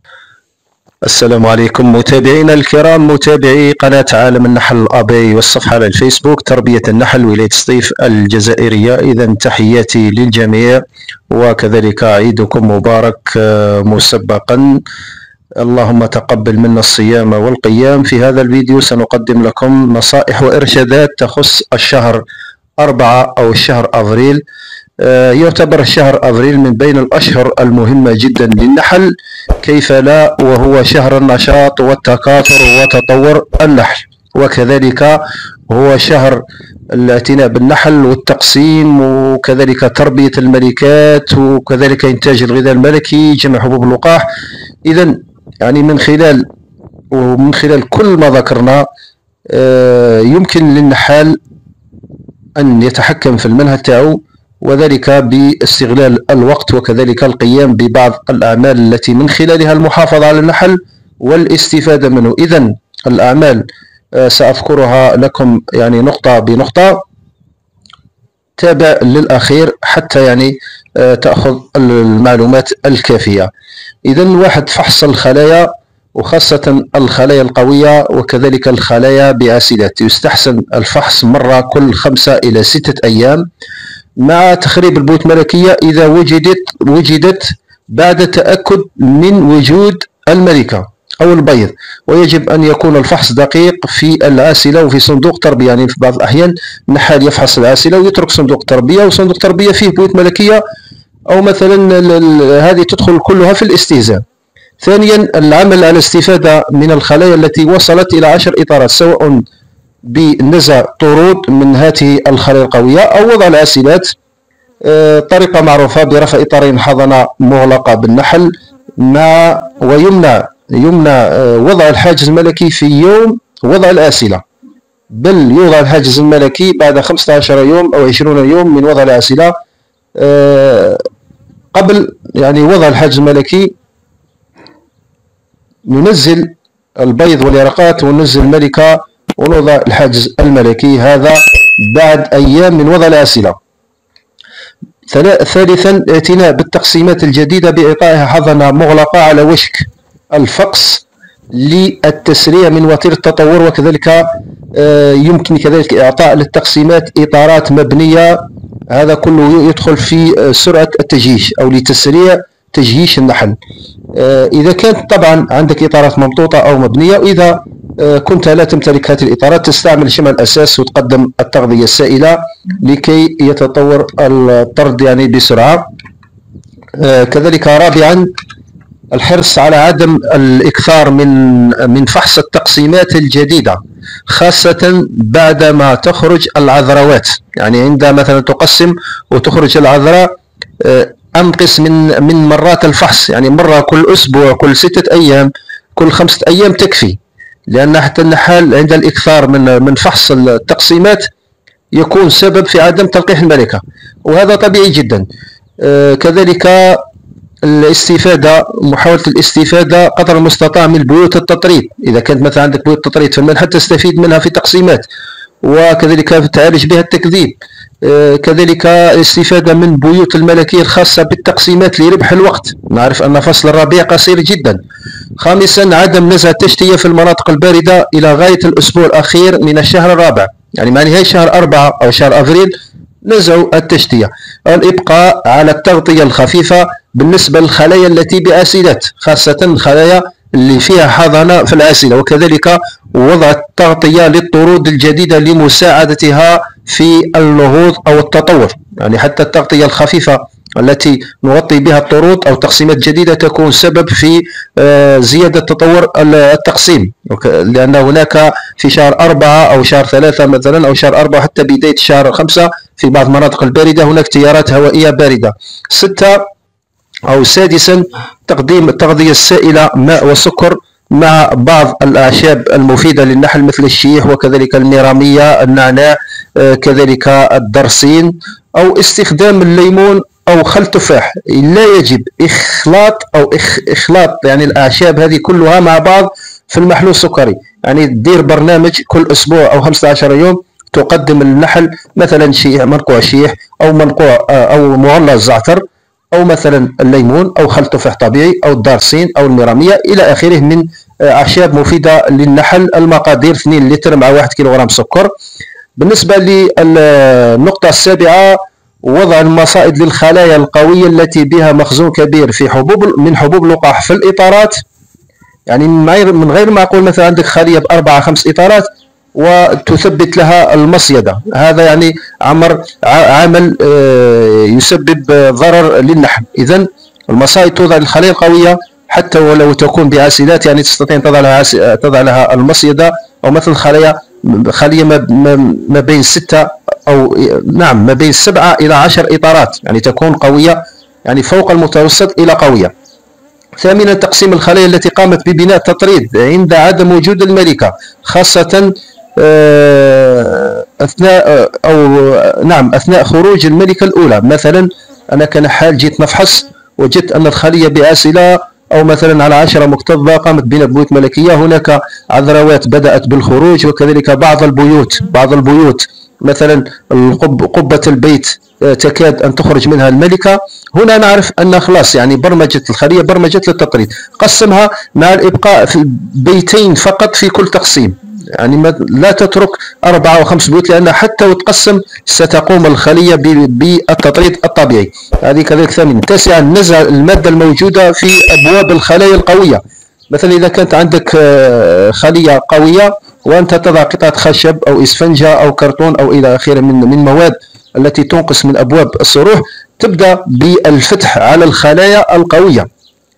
السلام عليكم متابعينا الكرام، متابعي قناة عالم النحل الأبي والصفحة على الفيسبوك تربية النحل ولاية سطيف الجزائرية. إذا تحياتي للجميع وكذلك عيدكم مبارك مسبقا. اللهم تقبل منا الصيام والقيام. في هذا الفيديو سنقدم لكم نصائح وإرشادات تخص الشهر 4 أو الشهر أفريل. يعتبر الشهر أفريل من بين الأشهر المهمة جدا للنحل، كيف لا، وهو شهر النشاط والتكاثر وتطور النحل، وكذلك هو شهر الاعتناء بالنحل والتقسيم وكذلك تربية الملكات وكذلك إنتاج الغذاء الملكي جمع حبوب اللقاح. إذا يعني من خلال كل ما ذكرنا يمكن للنحال أن يتحكم في المنهج تاعو، وذلك باستغلال الوقت وكذلك القيام ببعض الأعمال التي من خلالها المحافظة على النحل والاستفادة منه. إذن الأعمال سأذكرها لكم يعني نقطة بنقطة، تابع للأخير حتى يعني تأخذ المعلومات الكافية. إذن واحد، فحص الخلايا وخاصة الخلايا القوية وكذلك الخلايا بعاسلات. يستحسن الفحص مرة كل 5 إلى 6 أيام مع تخريب البيوت الملكية إذا وجدت بعد تأكد من وجود الملكة أو البيض. ويجب أن يكون الفحص دقيق في العاسلة وفي صندوق تربية. يعني في بعض الأحيان النحال يفحص العاسلة ويترك صندوق تربية، وصندوق تربية فيه بيوت ملكية، أو مثلا هذه تدخل كلها في الاستهزاء. ثانيا، العمل على الاستفادة من الخلايا التي وصلت إلى 10 إطارات، سواء بنزع طرود من هذه الخلايا القوية أو وضع العاسلات. طريقة معروفة برفع إطارين حضنة مغلقة بالنحل، ويمنع وضع الحاجز الملكي في يوم وضع العاسلة، بل يوضع الحاجز الملكي بعد 15 يوم أو 20 يوم من وضع العاسلة. قبل يعني وضع الحاجز الملكي ننزل البيض واليرقات وننزل الملكة ونوضع الحاجز الملكي، هذا بعد أيام من وضع العاسلة. ثالثا، الاعتناء بالتقسيمات الجديدة بإعطائها حضنة مغلقة على وشك الفقس للتسريع من وتيرة التطور، وكذلك يمكن كذلك إعطاء للتقسيمات إطارات مبنية. هذا كله يدخل في سرعة التجيش أو لتسريع تجيش النحل. إذا كانت طبعا عندك إطارات ممطوطة أو مبنية، وإذا كنت لا تمتلك هذه الإطارات تستعمل شمع الأساس وتقدم التغذية السائلة لكي يتطور الطرد يعني بسرعة. كذلك رابعا، الحرص على عدم الإكثار من فحص التقسيمات الجديدة، خاصة بعدما تخرج العذراوات. يعني عند مثلا تقسم وتخرج العذراء، أنقص من مرات الفحص، يعني مرة كل أسبوع، كل 6 أيام، كل 5 أيام تكفي، لأن حتى النحال عند الإكثار من فحص التقسيمات يكون سبب في عدم تلقيح الملكة، وهذا طبيعي جدا. كذلك الاستفادة، محاولة الاستفادة قدر المستطاع من بيوت التطريد. إذا كانت مثلا عندك بيوت تطريد في المنحل تستفيد منها في تقسيمات، وكذلك تعالج بها التكذيب. كذلك الاستفادة من بيوت الملكية الخاصة بالتقسيمات لربح الوقت. نعرف أن فصل الربيع قصير جدا. خامسا، عدم نزع التشتية في المناطق الباردة إلى غاية الأسبوع الأخير من الشهر الرابع، يعني مع نهاية شهر 4 أو شهر أفريل نزعوا التشتية. الإبقاء على التغطية الخفيفة بالنسبة للخلايا التي بعاسلات، خاصة الخلايا اللي فيها حضانة في العاسلة، وكذلك وضع التغطية للطرود الجديدة لمساعدتها في النهوض أو التطور. يعني حتى التغطية الخفيفة التي نغطي بها الطرود أو تقسيمات جديدة تكون سبب في زيادة تطور التقسيم، لأن هناك في شهر 4 أو شهر 3 مثلا أو شهر 4 حتى بداية شهر 5 في بعض المناطق الباردة هناك تيارات هوائية باردة. 6 أو سادسا، تقديم التغذية السائلة ماء وسكر مع بعض الأعشاب المفيدة للنحل مثل الشيح وكذلك الميرامية، النعناع، كذلك الدرسين، أو استخدام الليمون أو خل التفاح. لا يجب إخلاط يعني الأعشاب هذه كلها مع بعض في المحلول السكري. يعني دير برنامج كل أسبوع أو 15 يوم تقدم للنحل مثلا منقوع شيح أو منقوع أو مغلظ زعتر أو مثلا الليمون أو خل تفاح طبيعي أو الدارسين أو الميرامية إلى آخره من أعشاب مفيدة للنحل. المقادير 2 لتر مع 1 كيلوغرام سكر. بالنسبة للنقطة السابعة، وضع المصائد للخلايا القوية التي بها مخزون كبير في من حبوب اللقاح في الإطارات. يعني من غير معقول مثلا عندك خلية ب4 5 إطارات وتثبت لها المصيدة، هذا يعني عمل يسبب ضرر للنحل. إذن المصائد توضع للخلايا القوية حتى ولو تكون بعاسلات، يعني تستطيع أن تضع لها المصيدة، أو مثل خلية ما بين 6 أو ما بين 7 إلى 10 إطارات، يعني تكون قوية، يعني فوق المتوسط إلى قوية. ثامنا، تقسيم الخلايا التي قامت ببناء تطريد عند عدم وجود الملكة، خاصة أثناء خروج الملكة الأولى. مثلا أنا كنحال جيت نفحص وجدت أن الخلية بعاسلة أو مثلا على 10 مكتظة قامت بنبوة ملكية، هناك عذروات بدأت بالخروج، وكذلك بعض البيوت مثلا قبة البيت تكاد أن تخرج منها الملكة. هنا نعرف أن خلاص يعني برمجت الخلية، برمجت للتطريد. قسمها مع الإبقاء في بيتين فقط في كل تقسيم، يعني لا تترك 4 أو 5 بيوت، لأن حتى وتقسم ستقوم الخلية بالتطريد الطبيعي. هذه كذلك 8. 9، نزع المادة الموجودة في أبواب الخلايا القوية. مثلا إذا كانت عندك خلية قوية وأنت تضع قطعة خشب أو إسفنجة أو كرتون أو إلى آخره من مواد التي تنقص من أبواب الصروح، تبدأ بالفتح على الخلايا القوية.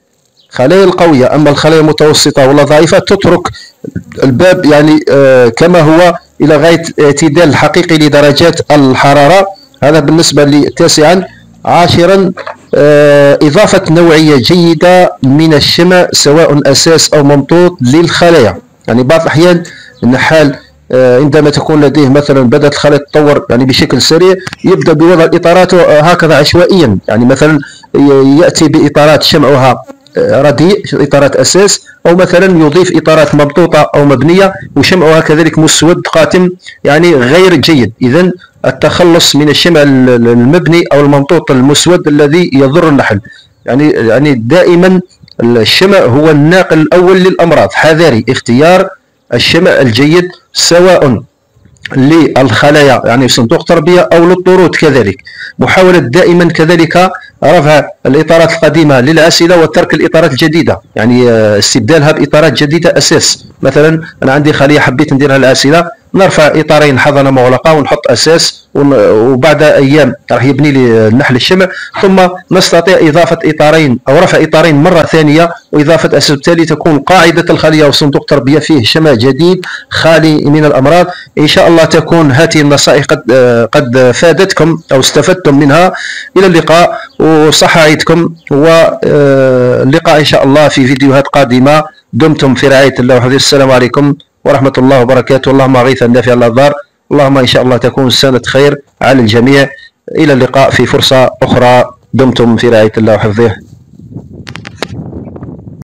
أما الخلايا المتوسطة ولا ضعيفة تترك الباب يعني كما هو إلى غاية اعتدال حقيقي لدرجات الحرارة. هذا بالنسبة ل9. 10، إضافة نوعية جيدة من الشمع سواء أساس أو ممطوط للخلايا. يعني بعض الأحيان النحال عندما تكون لديه مثلا بدأت الخلايا تتطور يعني بشكل سريع، يبدأ بوضع الإطارات هكذا عشوائيا، يعني مثلا يأتي بإطارات شمعها رديء، إطارات أساس، أو مثلا يضيف إطارات مبطوطة أو مبنية وشمعها كذلك مسود قاتم، يعني غير جيد. إذن التخلص من الشمع المبني أو الممطوط المسود الذي يضر النحل. يعني دائما الشمع هو الناقل الأول للأمراض. حذاري اختيار الشمع الجيد سواء للخلايا يعني صندوق تربية أو للطرود كذلك. محاولة دائما كذلك رفع الإطارات القديمة للعاسلة وترك الإطارات الجديدة، يعني استبدالها بإطارات جديدة أساس. مثلا أنا عندي خلية حبيت نديرها العاسلة، نرفع إطارين حضنة مغلقة ونحط أساس، وبعد أيام راح يبني لي النحل الشمع، ثم نستطيع إضافة إطارين أو رفع إطارين مرة ثانية وإضافة أساس، بالتالي تكون قاعدة الخلية وصندوق تربية فيه شمع جديد خالي من الأمراض. إن شاء الله تكون هذه النصائح قد فادتكم أو استفدتم منها. إلى اللقاء وصحة عيدكم، واللقاء إن شاء الله في فيديوهات قادمة. دمتم في رعاية الله وحفظه. السلام عليكم ورحمة الله وبركاته. اللهم أغيثا نافعا لا ضار. اللهم إن شاء الله تكون سنة خير على الجميع. إلى اللقاء في فرصة أخرى. دمتم في رعاية الله وحفظه.